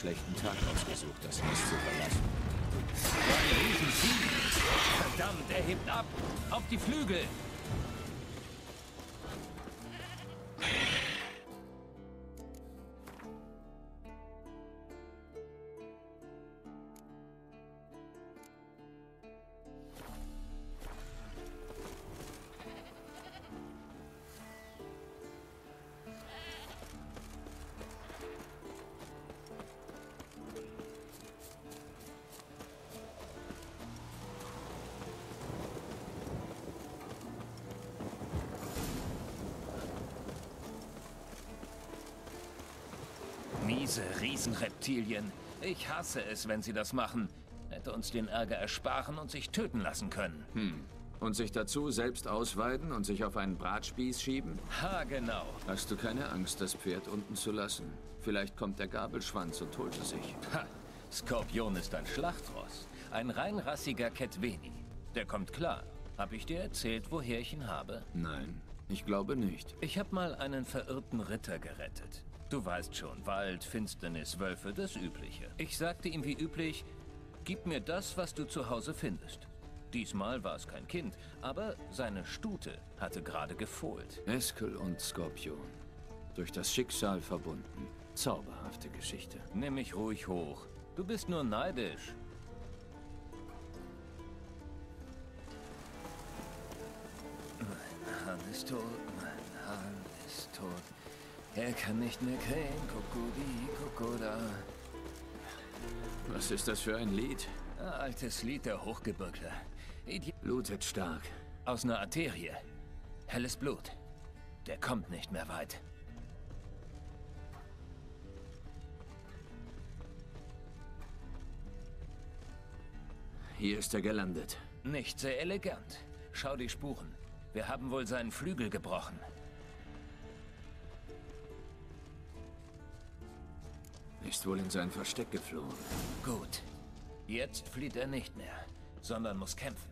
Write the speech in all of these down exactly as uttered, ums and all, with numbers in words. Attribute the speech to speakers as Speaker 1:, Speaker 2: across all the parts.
Speaker 1: schlechten Tag ausgesucht, das Nest zu verlassen.
Speaker 2: So ein Riesenvieh! Verdammt, er hebt ab! Auf die Flügel! Miese Riesenreptilien. Ich hasse es, wenn sie das machen. Hätte uns den Ärger ersparen und sich töten lassen können.
Speaker 1: Hm. Und sich dazu selbst ausweiden und sich auf einen Bratspieß schieben?
Speaker 2: Ha, genau.
Speaker 1: Hast du keine Angst, das Pferd unten zu lassen? Vielleicht kommt der Gabelschwanz und holt es sich.
Speaker 2: Ha, Skorpion ist ein Schlachtross. Ein reinrassiger Ketveni. Der kommt klar. Hab ich dir erzählt, woher ich ihn habe?
Speaker 1: Nein, ich glaube nicht.
Speaker 2: Ich habe mal einen verirrten Ritter gerettet. Du weißt schon, Wald, Finsternis, Wölfe, das Übliche. Ich sagte ihm wie üblich, gib mir das, was du zu Hause findest. Diesmal war es kein Kind, aber seine Stute hatte gerade gefohlt.
Speaker 1: Eskel und Skorpion. Durch das Schicksal verbunden. Zauberhafte Geschichte.
Speaker 2: Nimm mich ruhig hoch. Du bist nur neidisch. Mein Hahn ist tot, mein Hahn ist tot. Er kann nicht mehr krähen, Kokodi, Kokoda.
Speaker 1: Was ist das für ein Lied?
Speaker 2: Ein altes Lied der Hochgebirgler. Idi
Speaker 1: Blutet stark.
Speaker 2: Aus einer Arterie. Helles Blut. Der kommt nicht mehr weit.
Speaker 1: Hier ist er gelandet.
Speaker 2: Nicht sehr elegant. Schau die Spuren. Wir haben wohl seinen Flügel gebrochen.
Speaker 1: Ist wohl in sein Versteck geflohen.
Speaker 2: Gut. Jetzt flieht er nicht mehr, sondern muss kämpfen.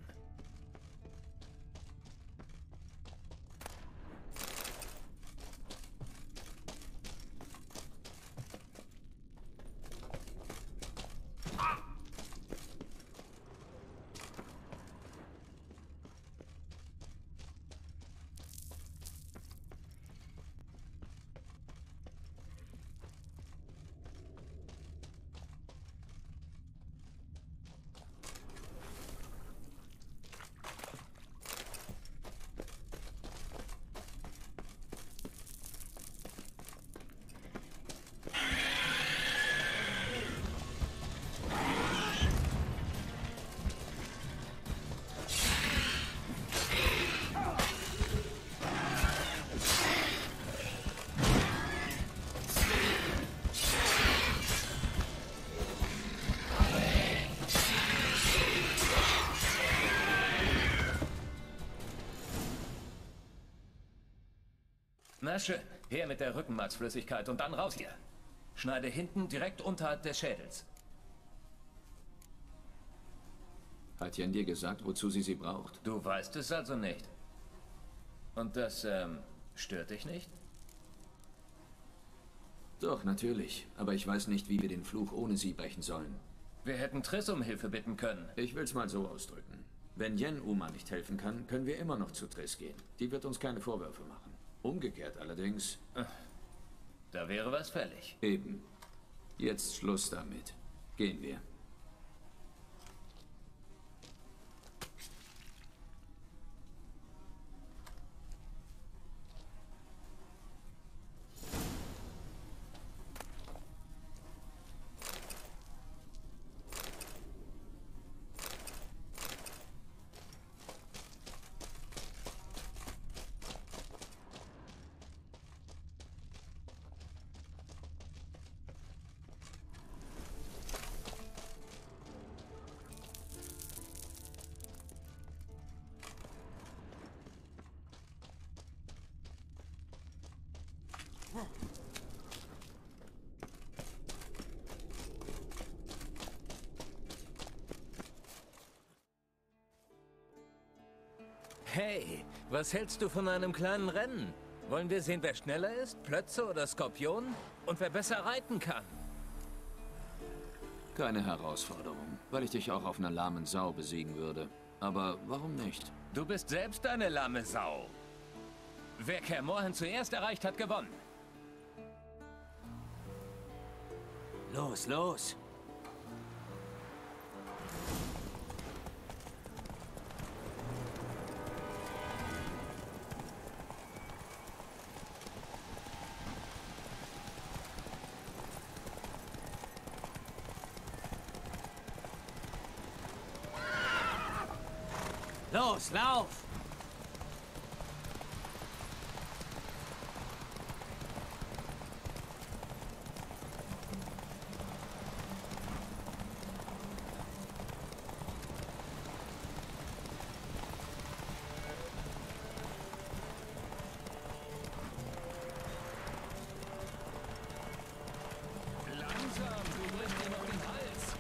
Speaker 2: Na schön, her mit der Rückenmarksflüssigkeit und dann raus hier. Schneide hinten direkt unterhalb des Schädels.
Speaker 1: Hat Jen dir gesagt, wozu sie sie braucht?
Speaker 2: Du weißt es also nicht. Und das, ähm, stört dich nicht?
Speaker 1: Doch, natürlich. Aber ich weiß nicht, wie wir den Fluch ohne sie brechen sollen.
Speaker 2: Wir hätten Triss um Hilfe bitten können.
Speaker 1: Ich will's mal so ausdrücken. Wenn Jen Uma nicht helfen kann, können wir immer noch zu Triss gehen. Die wird uns keine Vorwürfe machen. Umgekehrt allerdings...
Speaker 2: Da wäre was fällig.
Speaker 1: Eben. Jetzt Schluss damit. Gehen wir.
Speaker 2: Hey, was hältst du von einem kleinen Rennen? Wollen wir sehen, wer schneller ist? Plötze oder Skorpion? Und wer besser reiten kann?
Speaker 1: Keine Herausforderung, weil ich dich auch auf einer lahmen Sau besiegen würde. Aber warum nicht?
Speaker 2: Du bist selbst eine lahme Sau. Wer Kaer Morhen zuerst erreicht, hat gewonnen.
Speaker 3: Los, los! Los, lauf!
Speaker 2: Langsam, du brichst dir noch den Hals.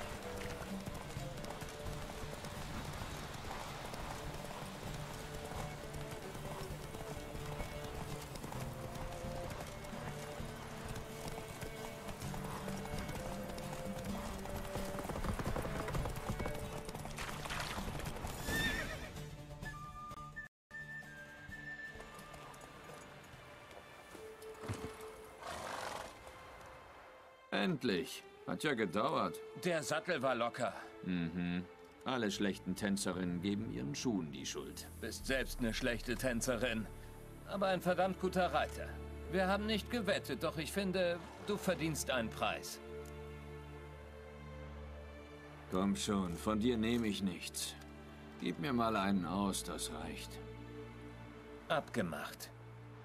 Speaker 1: Endlich. Hat ja gedauert.
Speaker 2: Der Sattel war locker.
Speaker 1: Mhm. Alle schlechten Tänzerinnen geben ihren Schuhen die Schuld.
Speaker 2: Bist selbst eine schlechte Tänzerin. Aber ein verdammt guter Reiter. Wir haben nicht gewettet, doch ich finde, du verdienst einen Preis.
Speaker 1: Komm schon, von dir nehme ich nichts. Gib mir mal einen aus, das reicht.
Speaker 2: Abgemacht.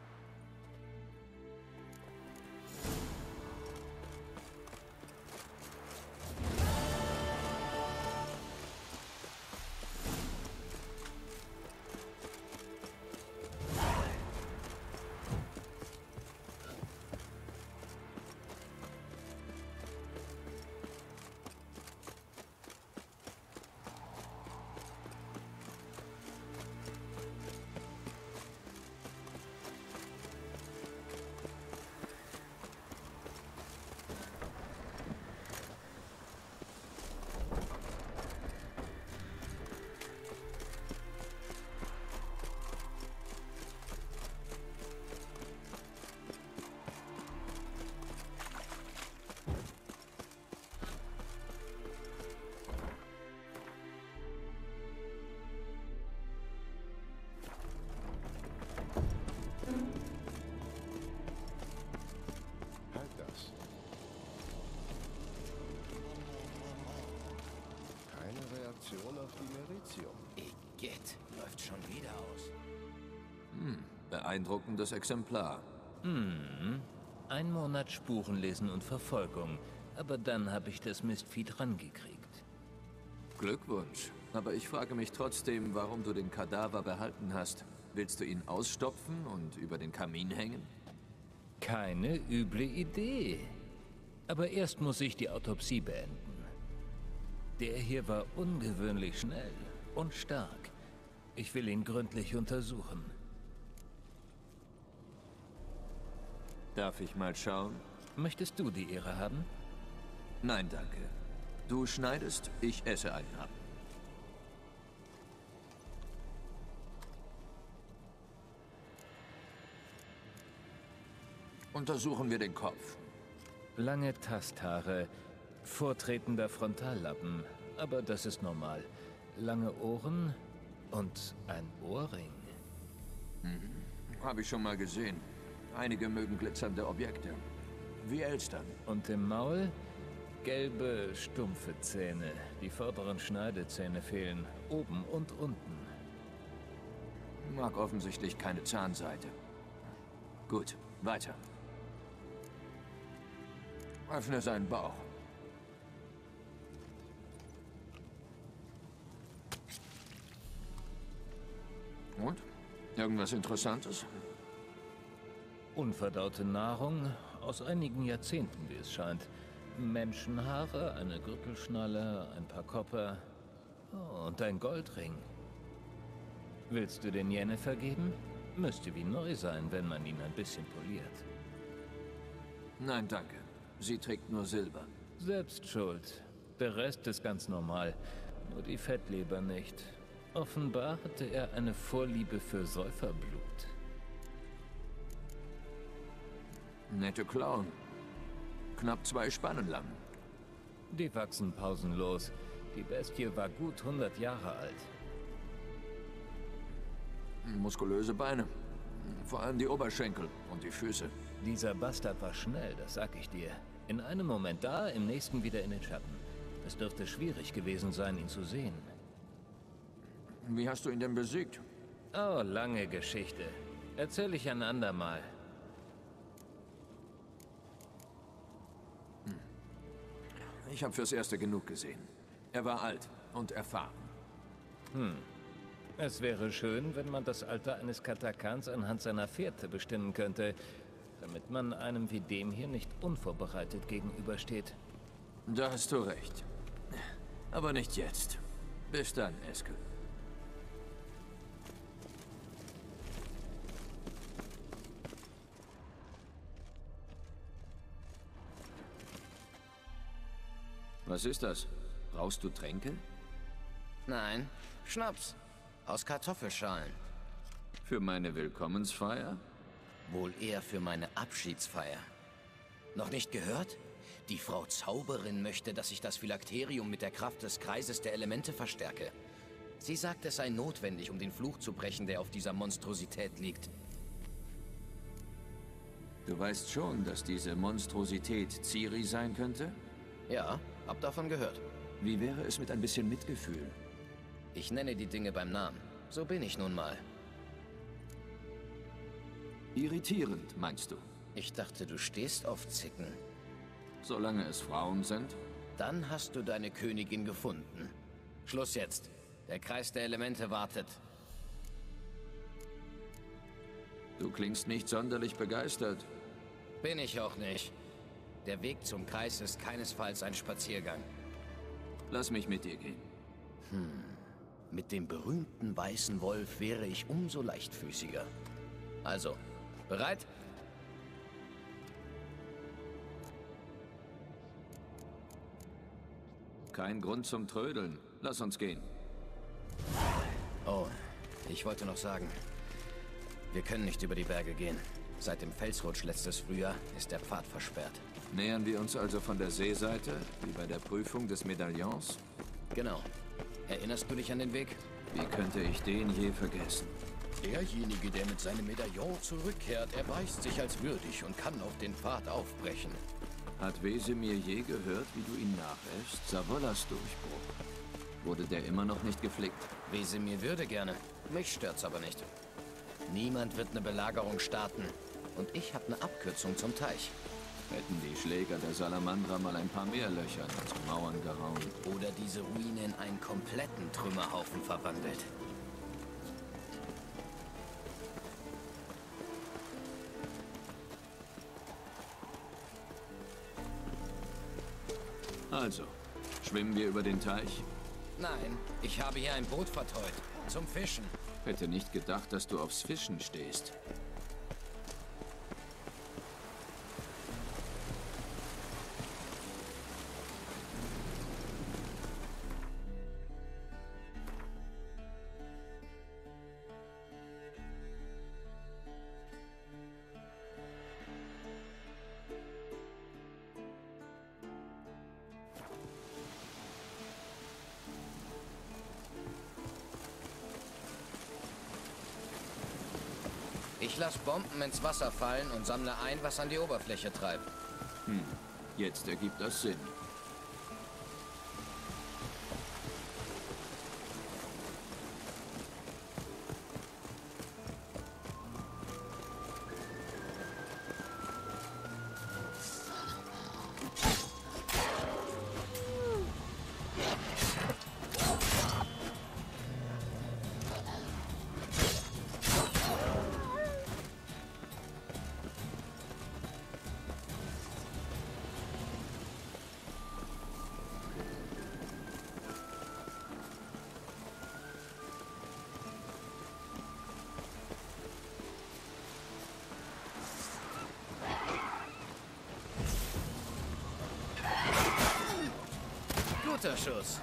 Speaker 4: Auf die Meritium.
Speaker 3: Igitt, läuft schon wieder aus.
Speaker 1: Hm, beeindruckendes Exemplar.
Speaker 2: Hm, ein Monat Spurenlesen und Verfolgung. Aber dann habe ich das Mistvieh dran gekriegt.
Speaker 1: Glückwunsch. Aber ich frage mich trotzdem, warum du den Kadaver behalten hast. Willst du ihn ausstopfen und über den Kamin hängen?
Speaker 2: Keine üble Idee. Aber erst muss ich die Autopsie beenden. Der hier war ungewöhnlich schnell und stark. Ich will ihn gründlich untersuchen.
Speaker 1: Darf ich mal schauen?
Speaker 2: Möchtest du die Ehre haben?
Speaker 1: Nein, danke. Du schneidest, ich esse einen ab. Untersuchen wir den Kopf.
Speaker 2: Lange Tasthaare, vortretender Frontallappen, aber das ist normal. Lange Ohren und ein Ohrring.
Speaker 1: Mhm. Habe ich schon mal gesehen. Einige mögen glitzernde Objekte. Wie Elstern.
Speaker 2: Und im Maul? Gelbe, stumpfe Zähne. Die vorderen Schneidezähne fehlen, oben und unten.
Speaker 1: Mag offensichtlich keine Zahnseite. Gut, weiter. Öffne seinen Bauch. Und? Irgendwas Interessantes?
Speaker 2: Unverdaute Nahrung aus einigen Jahrzehnten, wie es scheint. Menschenhaare, eine Gürtelschnalle, ein paar Kopper oh, und ein Goldring. Willst du den Yennefer geben? Müsste wie neu sein, wenn man ihn ein bisschen poliert.
Speaker 1: Nein, danke. Sie trägt nur Silber.
Speaker 2: Selbst schuld. Der Rest ist ganz normal, nur die Fettleber nicht. Offenbar hatte er eine Vorliebe für Säuferblut.
Speaker 1: Nette Clown. Knapp zwei Spannen lang.
Speaker 2: Die wachsen pausenlos. Die Bestie war gut hundert Jahre alt.
Speaker 1: Muskulöse Beine. Vor allem die Oberschenkel und die Füße.
Speaker 2: Dieser Bastard war schnell, das sag ich dir. In einem Moment da, im nächsten wieder in den Schatten. Es dürfte schwierig gewesen sein, ihn zu sehen.
Speaker 1: Wie hast du ihn denn besiegt?
Speaker 2: Oh, lange Geschichte. Erzähl ich ein andermal.
Speaker 1: Ich habe fürs Erste genug gesehen. Er war alt und erfahren.
Speaker 2: Hm. Es wäre schön, wenn man das Alter eines Katakans anhand seiner Fährte bestimmen könnte, damit man einem wie dem hier nicht unvorbereitet gegenübersteht.
Speaker 1: Da hast du recht. Aber nicht jetzt. Bis dann, Eskel. Was ist das? Brauchst du Tränke?
Speaker 3: Nein, Schnaps. Aus Kartoffelschalen.
Speaker 1: Für meine Willkommensfeier?
Speaker 3: Wohl eher für meine Abschiedsfeier. Noch nicht gehört? Die Frau Zauberin möchte, dass ich das Phylakterium mit der Kraft des Kreises der Elemente verstärke. Sie sagt, es sei notwendig, um den Fluch zu brechen, der auf dieser Monstrosität liegt.
Speaker 1: Du weißt schon, dass diese Monstrosität Ciri sein könnte?
Speaker 3: Ja, hab davon gehört.
Speaker 1: Wie wäre es mit ein bisschen Mitgefühl?
Speaker 3: Ich nenne die Dinge beim Namen. So bin ich nun mal.
Speaker 1: Irritierend, meinst du?
Speaker 3: Ich dachte, du stehst auf Zicken.
Speaker 1: Solange es Frauen sind?
Speaker 3: Dann hast du deine Königin gefunden. Schluss jetzt. Der Kreis der Elemente wartet.
Speaker 1: Du klingst nicht sonderlich begeistert.
Speaker 3: Bin ich auch nicht. Der Weg zum Kreis ist keinesfalls ein Spaziergang.
Speaker 1: Lass mich mit dir gehen.
Speaker 3: Hm. Mit dem berühmten weißen Wolf wäre ich umso leichtfüßiger. Also, bereit?
Speaker 1: Kein Grund zum Trödeln. Lass uns gehen.
Speaker 3: Oh, ich wollte noch sagen, wir können nicht über die Berge gehen. Seit dem Felsrutsch letztes Frühjahr ist der Pfad versperrt.
Speaker 1: Nähern wir uns also von der Seeseite, wie bei der Prüfung des Medaillons?
Speaker 3: Genau. Erinnerst du dich an den Weg?
Speaker 1: Wie könnte ich den je vergessen?
Speaker 3: Derjenige, der mit seinem Medaillon zurückkehrt, erweist sich als würdig und kann auf den Pfad aufbrechen.
Speaker 1: Hat Wesemir je gehört, wie du ihn nachäffst? Savollas Durchbruch. Wurde der immer noch nicht geflickt?
Speaker 3: Wesemir würde gerne. Mich stört's aber nicht. Niemand wird eine Belagerung starten. Und ich habe eine Abkürzung zum Teich.
Speaker 1: Hätten die Schläger der Salamandra mal ein paar mehr Löcher in unsere Mauern gehauen.
Speaker 3: Oder diese Ruine in einen kompletten Trümmerhaufen verwandelt.
Speaker 1: Also, schwimmen wir über den Teich?
Speaker 3: Nein, ich habe hier ein Boot verteut. Zum Fischen.
Speaker 1: Hätte nicht gedacht, dass du aufs Fischen stehst.
Speaker 3: Ich lasse Bomben ins Wasser fallen und sammle ein, was an die Oberfläche treibt.
Speaker 1: Hm, jetzt ergibt das Sinn.
Speaker 3: Guter Schuss.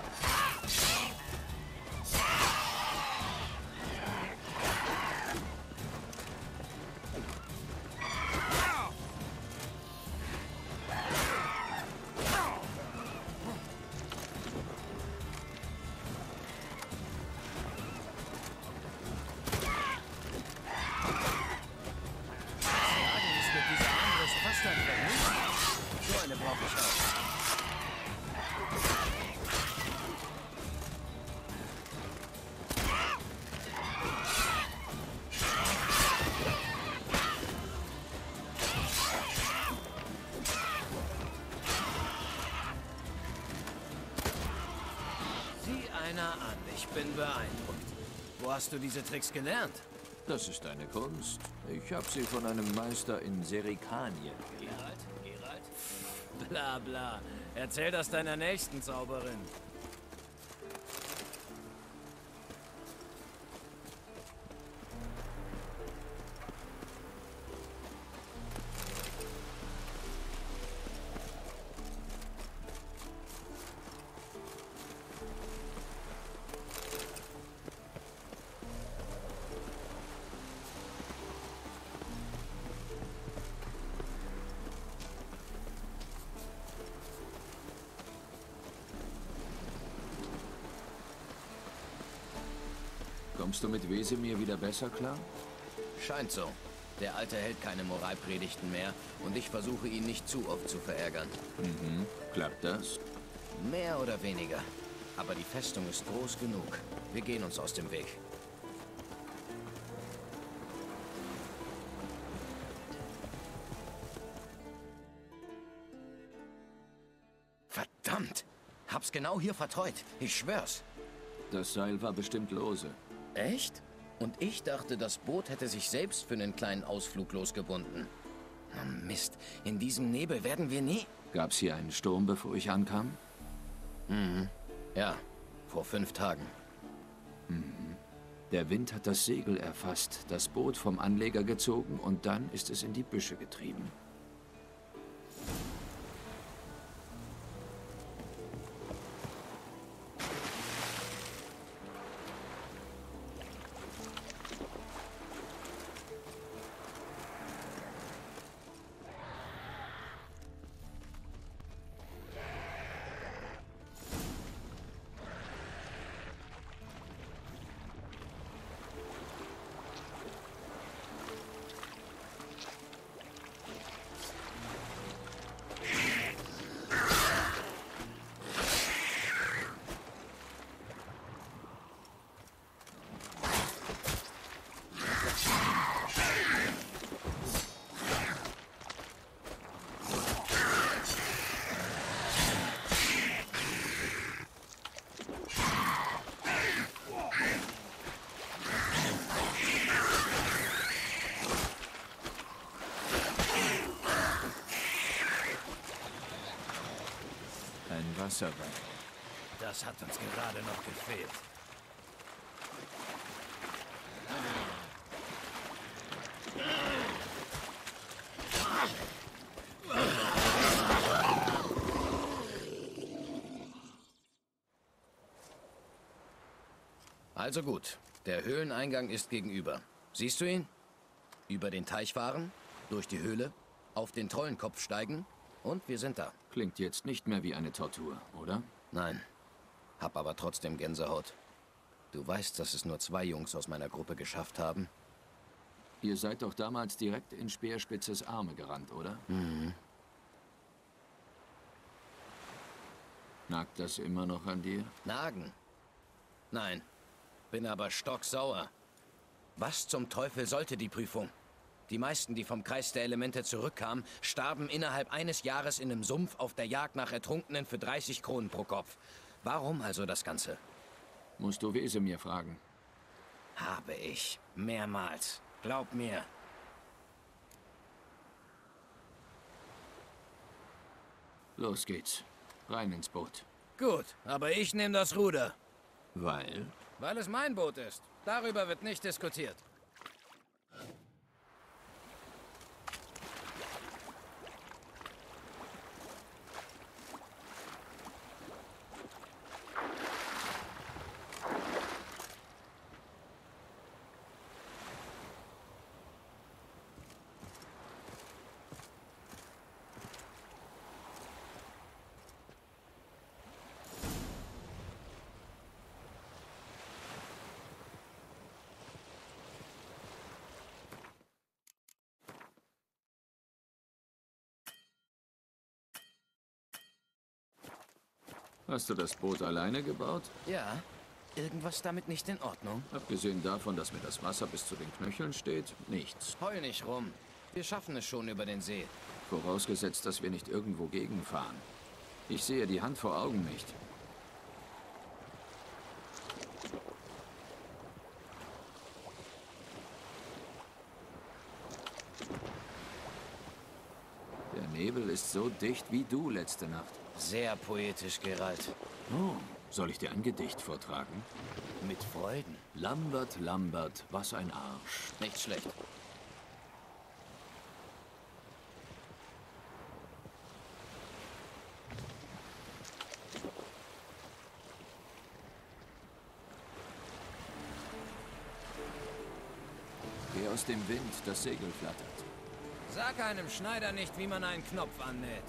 Speaker 3: Einer an. Ich bin beeindruckt. Wo hast du diese Tricks gelernt?
Speaker 1: Das ist eine Kunst. Ich habe sie von einem Meister in Serikanien gelernt.
Speaker 3: Geralt? Geralt? Bla bla. Erzähl das deiner nächsten Zauberin.
Speaker 1: Kommst du mit Wesemir wieder besser klar?
Speaker 3: Scheint so. Der Alte hält keine Moralpredigten mehr und ich versuche ihn nicht zu oft zu verärgern.
Speaker 1: Mhm. Klappt das?
Speaker 3: Mehr oder weniger. Aber die Festung ist groß genug. Wir gehen uns aus dem Weg. Verdammt! Hab's genau hier vertreut. Ich schwör's.
Speaker 1: Das Seil war bestimmt lose.
Speaker 3: Echt? Und ich dachte, das Boot hätte sich selbst für einen kleinen Ausflug losgebunden. Oh Mist, in diesem Nebel werden wir nie...
Speaker 1: Gab's hier einen Sturm, bevor ich ankam?
Speaker 3: Mhm. Ja, vor fünf Tagen.
Speaker 1: Mhm. Der Wind hat das Segel erfasst, das Boot vom Anleger gezogen und dann ist es in die Büsche getrieben. Wasserwein.
Speaker 3: Das hat uns gerade noch gefehlt. Also gut, der Höhleneingang ist gegenüber. Siehst du ihn? Über den Teich fahren, durch die Höhle, auf den Trollenkopf steigen und wir sind da.
Speaker 1: Klingt jetzt nicht mehr wie eine Tortur, oder?
Speaker 3: Nein, hab aber trotzdem Gänsehaut. Du weißt, dass es nur zwei Jungs aus meiner Gruppe geschafft haben?
Speaker 1: Ihr seid doch damals direkt in Speerspitzes Arme gerannt, oder?
Speaker 3: Mhm.
Speaker 1: Nagt das immer noch an dir?
Speaker 3: Nagen? Nein, bin aber stocksauer. Was zum Teufel sollte die Prüfung? Die meisten, die vom Kreis der Elemente zurückkamen, starben innerhalb eines Jahres in einem Sumpf auf der Jagd nach Ertrunkenen für dreißig Kronen pro Kopf. Warum also das Ganze?
Speaker 1: Musst du Wesemir fragen.
Speaker 3: Habe ich. Mehrmals. Glaub mir.
Speaker 1: Los geht's. Rein ins Boot.
Speaker 3: Gut, aber ich nehme das Ruder.
Speaker 1: Weil?
Speaker 3: Weil es mein Boot ist. Darüber wird nicht diskutiert.
Speaker 1: Hast du das Boot alleine gebaut?
Speaker 3: Ja, irgendwas damit nicht in Ordnung?
Speaker 1: Abgesehen davon, dass mir das Wasser bis zu den Knöcheln steht, nichts.
Speaker 3: Heul nicht rum. Wir schaffen es schon über den See.
Speaker 1: Vorausgesetzt, dass wir nicht irgendwo gegenfahren. Ich sehe die Hand vor Augen nicht. Der Nebel ist so dicht wie du letzte Nacht.
Speaker 3: Sehr poetisch, Geralt.
Speaker 1: Oh, soll ich dir ein Gedicht vortragen?
Speaker 3: Mit Freuden.
Speaker 1: Lambert, Lambert, was ein Arsch.
Speaker 3: Nicht schlecht.
Speaker 1: Geh aus dem Wind, das Segel flattert.
Speaker 3: Sag einem Schneider nicht, wie man einen Knopf annäht.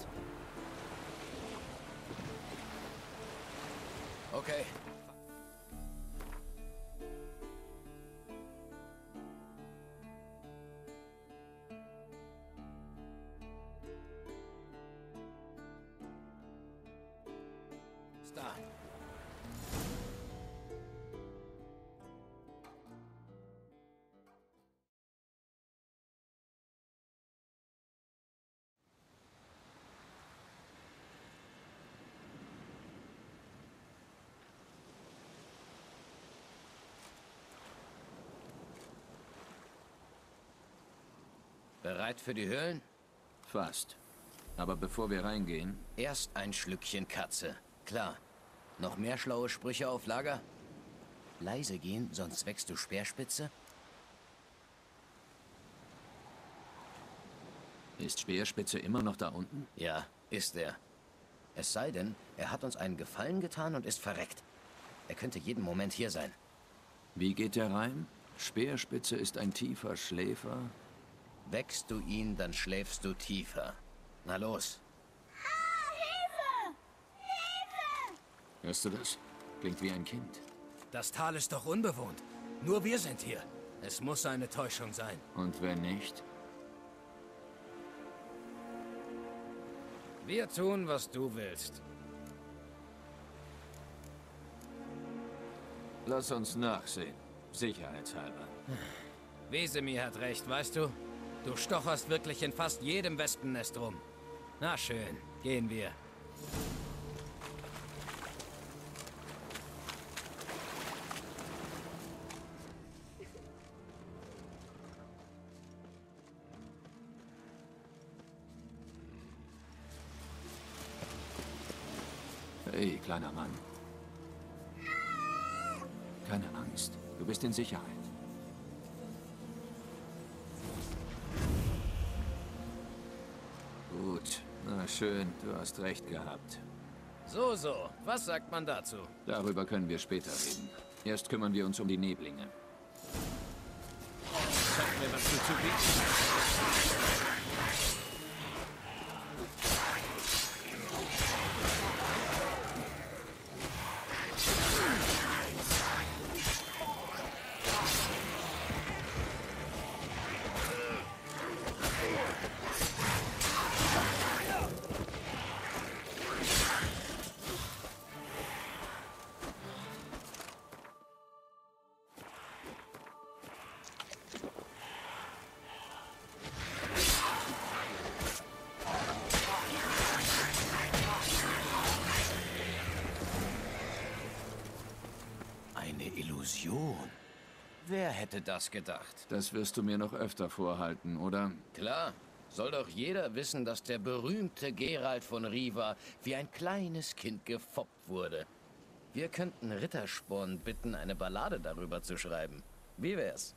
Speaker 3: Okay. Ist da. Bereit für die Höhlen?
Speaker 1: Fast. Aber bevor wir reingehen...
Speaker 3: Erst ein Schlückchen Katze. Klar. Noch mehr schlaue Sprüche auf Lager? Leise gehen, sonst wächst du Speerspitze?
Speaker 1: Ist Speerspitze immer noch da unten?
Speaker 3: Ja, ist er. Es sei denn, er hat uns einen Gefallen getan und ist verreckt. Er könnte jeden Moment hier sein.
Speaker 1: Wie geht der Reim? Speerspitze ist ein tiefer Schläfer.
Speaker 3: Wächst du ihn, dann schläfst du tiefer. Na los.
Speaker 5: Ah, Hilfe! Hilfe!
Speaker 1: Hörst du das? Klingt wie ein Kind.
Speaker 3: Das Tal ist doch unbewohnt. Nur wir sind hier. Es muss eine Täuschung sein.
Speaker 1: Und wenn nicht?
Speaker 3: Wir tun, was du willst.
Speaker 1: Lass uns nachsehen. Sicherheitshalber.
Speaker 3: Wesemir hat recht, weißt du? Du stocherst wirklich in fast jedem Wespennest rum. Na schön, gehen wir.
Speaker 1: Hey, kleiner Mann. Keine Angst. Du bist in Sicherheit. Gut. Na schön, du hast recht gehabt.
Speaker 3: So, so. Was sagt man dazu?
Speaker 1: Darüber können wir später reden. Erst kümmern wir uns um die Neblinge.
Speaker 3: Sag mir, was du zu bieten hast. Illusion. Wer hätte das gedacht?
Speaker 1: Das wirst du mir noch öfter vorhalten, oder?
Speaker 3: Klar. Soll doch jeder wissen, dass der berühmte Geralt von Riva wie ein kleines Kind gefoppt wurde. Wir könnten Rittersporn bitten, eine Ballade darüber zu schreiben. Wie wär's?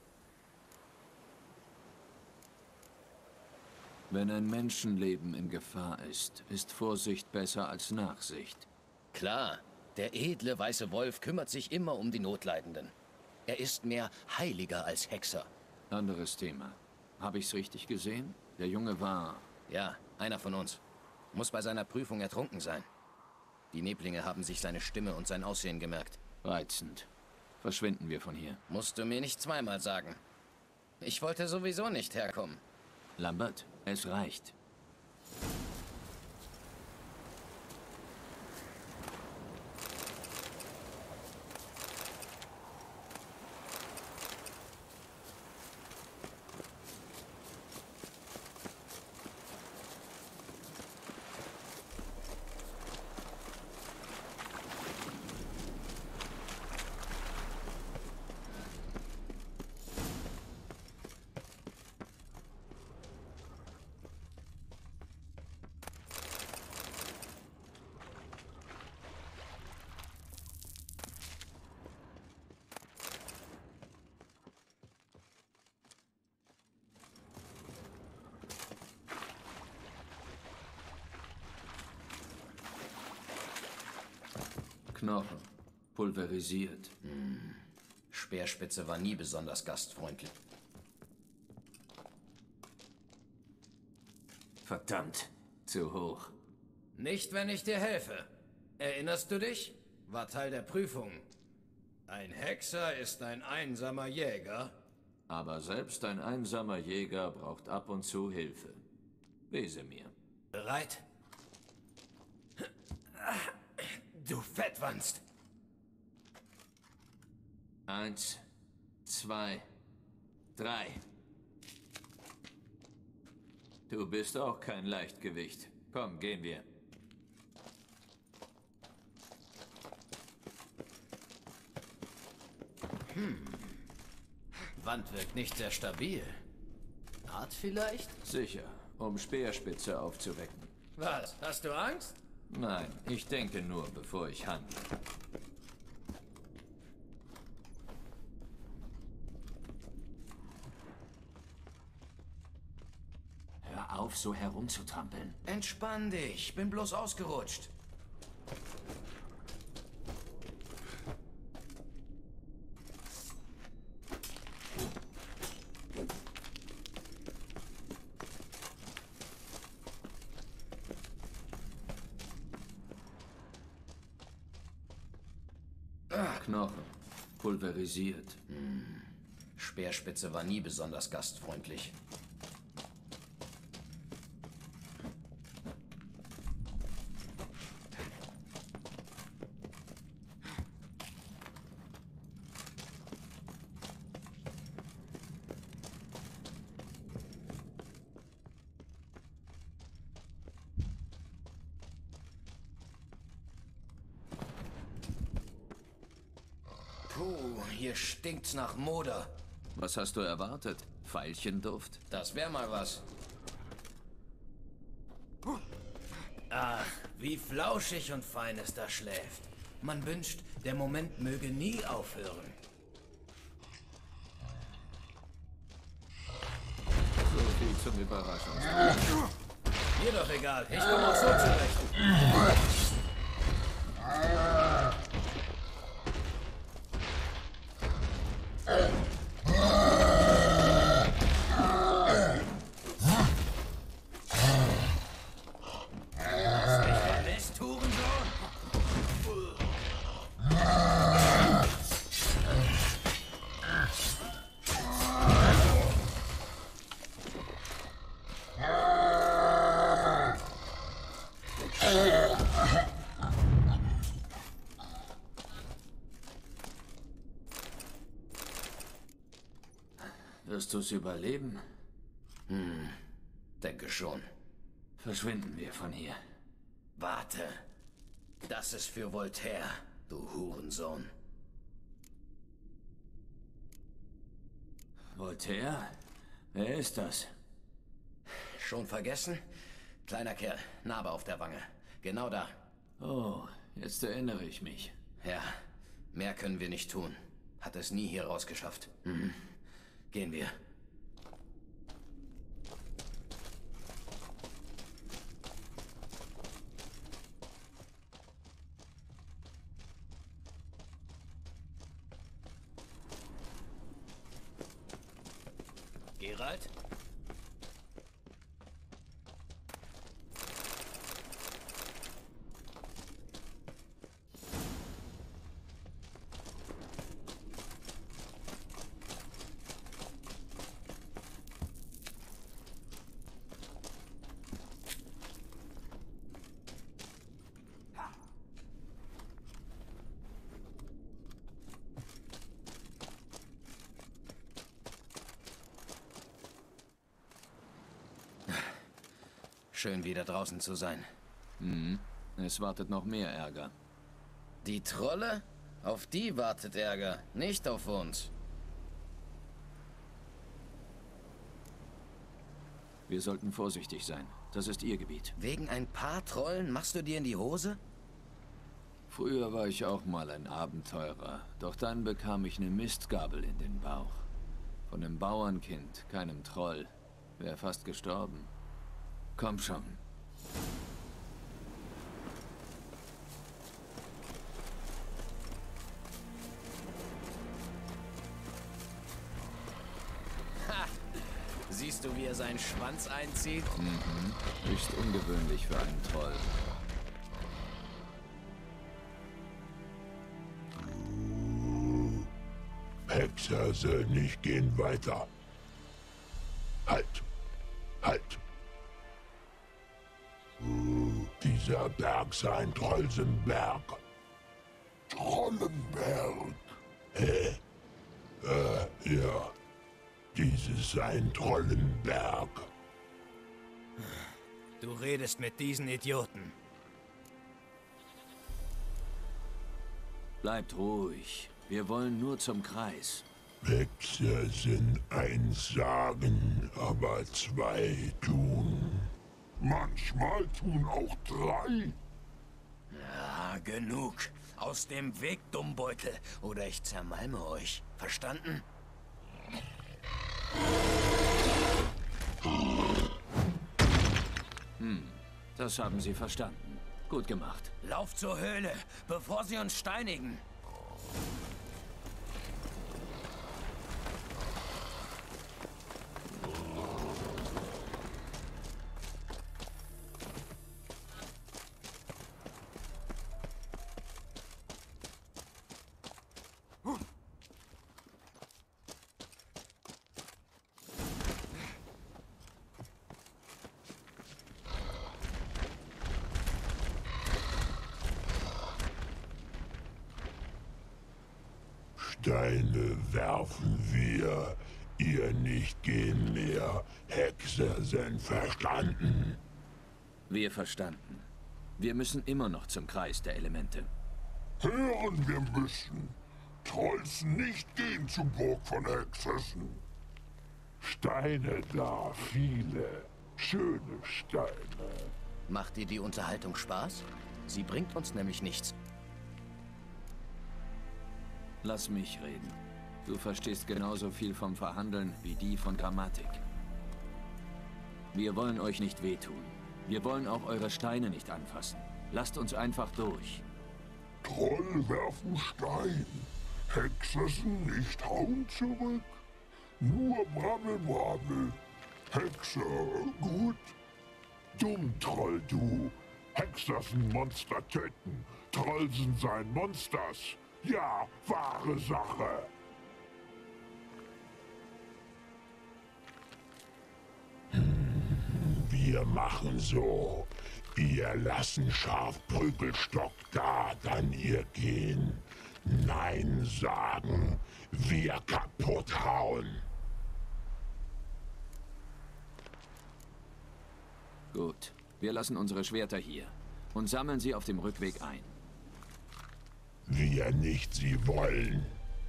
Speaker 1: Wenn ein Menschenleben in Gefahr ist, ist Vorsicht besser als Nachsicht.
Speaker 3: Klar. Der edle weiße Wolf kümmert sich immer um die Notleidenden. Er ist mehr Heiliger als Hexer.
Speaker 1: Anderes Thema. Habe ich's richtig gesehen? Der Junge war...
Speaker 3: Ja, einer von uns. Muss bei seiner Prüfung ertrunken sein. Die Neblinge haben sich seine Stimme und sein Aussehen gemerkt.
Speaker 1: Reizend. Verschwinden wir von hier.
Speaker 3: Musst du mir nicht zweimal sagen. Ich wollte sowieso nicht herkommen.
Speaker 1: Lambert, es reicht. Knochen. Pulverisiert.
Speaker 3: Hm. Speerspitze war nie besonders gastfreundlich.
Speaker 1: Verdammt, zu hoch.
Speaker 3: Nicht, wenn ich dir helfe. Erinnerst du dich? War Teil der Prüfung. Ein Hexer ist ein einsamer Jäger.
Speaker 1: Aber selbst ein einsamer Jäger braucht ab und zu Hilfe. Wesemir.
Speaker 3: Bereit? Du Fettwanst!
Speaker 1: Eins, zwei, drei. Du bist auch kein Leichtgewicht. Komm, gehen wir.
Speaker 3: Hm. Wand wirkt nicht sehr stabil. Hart vielleicht?
Speaker 1: Sicher, um Speerspitze aufzuwecken.
Speaker 3: Was? Hast du Angst?
Speaker 1: Nein, ich denke nur, bevor ich handle. Hör auf, so herumzutrampeln.
Speaker 3: Entspann dich, bin bloß ausgerutscht.
Speaker 1: Knochen. Pulverisiert.
Speaker 3: Hm. Speerspitze war nie besonders gastfreundlich. Puh, hier stinkt's nach Moder.
Speaker 1: Was hast du erwartet? Veilchenduft?
Speaker 3: Das wär mal was. Ach, wie flauschig und fein es da schläft. Man wünscht, der Moment möge nie aufhören.
Speaker 1: So viel zum Überraschungstag.
Speaker 3: Mir doch egal, ich komme auch so zurecht.
Speaker 1: Wirst du es überleben?
Speaker 3: Hm, denke schon.
Speaker 1: Verschwinden wir von hier.
Speaker 3: Warte. Das ist für Voltaire, du Hurensohn.
Speaker 1: Voltaire? Wer ist das?
Speaker 3: Schon vergessen? Kleiner Kerl, Narbe auf der Wange. Genau da.
Speaker 1: Oh, jetzt erinnere ich mich.
Speaker 3: Ja, mehr können wir nicht tun. Hat es nie hier rausgeschafft. Mhm. Gehen wir. Geralt? Schön, wieder draußen zu sein.
Speaker 1: Mhm. Es wartet noch mehr Ärger.
Speaker 3: Die Trolle? Auf die wartet Ärger, nicht auf uns.
Speaker 1: Wir sollten vorsichtig sein. Das ist ihr Gebiet.
Speaker 3: Wegen ein paar Trollen machst du dir in die Hose?
Speaker 1: Früher war ich auch mal ein Abenteurer. Doch dann bekam ich eine Mistgabel in den Bauch. Von einem Bauernkind, keinem Troll. Wäre fast gestorben. Komm schon.
Speaker 3: Siehst du, wie er seinen Schwanz einzieht?
Speaker 1: Mhm. Höchst ungewöhnlich für einen Troll.
Speaker 6: Hexer soll nicht gehen weiter. Halt! Halt! Uh, dieser Berg sei ein Trollsenberg. Trollenberg? Hä? Äh, ja. Dieses sei ein Trollenberg.
Speaker 3: Du redest mit diesen Idioten.
Speaker 1: Bleibt ruhig. Wir wollen nur zum Kreis.
Speaker 6: Hexer sind eins sagen, aber zwei tun. Manchmal tun auch drei.
Speaker 3: Ja, genug. Aus dem Weg, Dummbeutel, oder ich zermalme euch. Verstanden?
Speaker 1: Hm, das haben Sie verstanden. Gut gemacht.
Speaker 3: Lauf zur Höhle, bevor sie uns steinigen.
Speaker 6: Steine werfen wir, ihr nicht gehen mehr. Hexer sind verstanden.
Speaker 1: Wir verstanden. Wir müssen immer noch zum Kreis der Elemente.
Speaker 6: Hören wir müssen. Trolls nicht gehen zur Burg von Hexessen. Steine da, viele. Schöne Steine.
Speaker 3: Macht dir die Unterhaltung Spaß? Sie bringt uns nämlich nichts.
Speaker 1: Lass mich reden. Du verstehst genauso viel vom Verhandeln wie die von Grammatik. Wir wollen euch nicht wehtun. Wir wollen auch eure Steine nicht anfassen. Lasst uns einfach durch.
Speaker 6: Troll werfen Stein. Hexessen nicht hauen zurück. Nur Brabbel, Brabbel. Hexer, gut. Dumm Troll, du. Hexessen Monster töten. Trollsen sein Monsters. Ja, wahre Sache. Wir machen so. Ihr lassen Schafprügelstock da, dann ihr gehen. Nein sagen, wir kaputt hauen.
Speaker 1: Gut, wir lassen unsere Schwerter hier und sammeln sie auf dem Rückweg ein.
Speaker 6: Wir nicht sie wollen.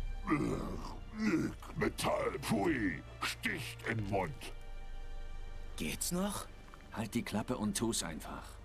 Speaker 6: Metall, pui, sticht in den Mund.
Speaker 3: Geht's noch?
Speaker 1: Halt die Klappe und tu's einfach.